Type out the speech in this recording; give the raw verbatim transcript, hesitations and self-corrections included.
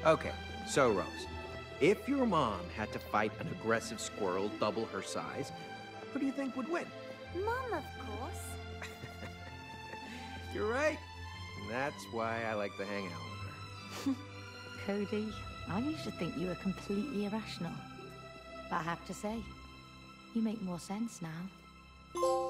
Okay, so Rose, if your mom had to fight an aggressive squirrel double her size, who do you think would win? Mom, of course. You're right. That's why I like to hang out with her. Cody, I used to think you were completely irrational. But I have to say, you make more sense now.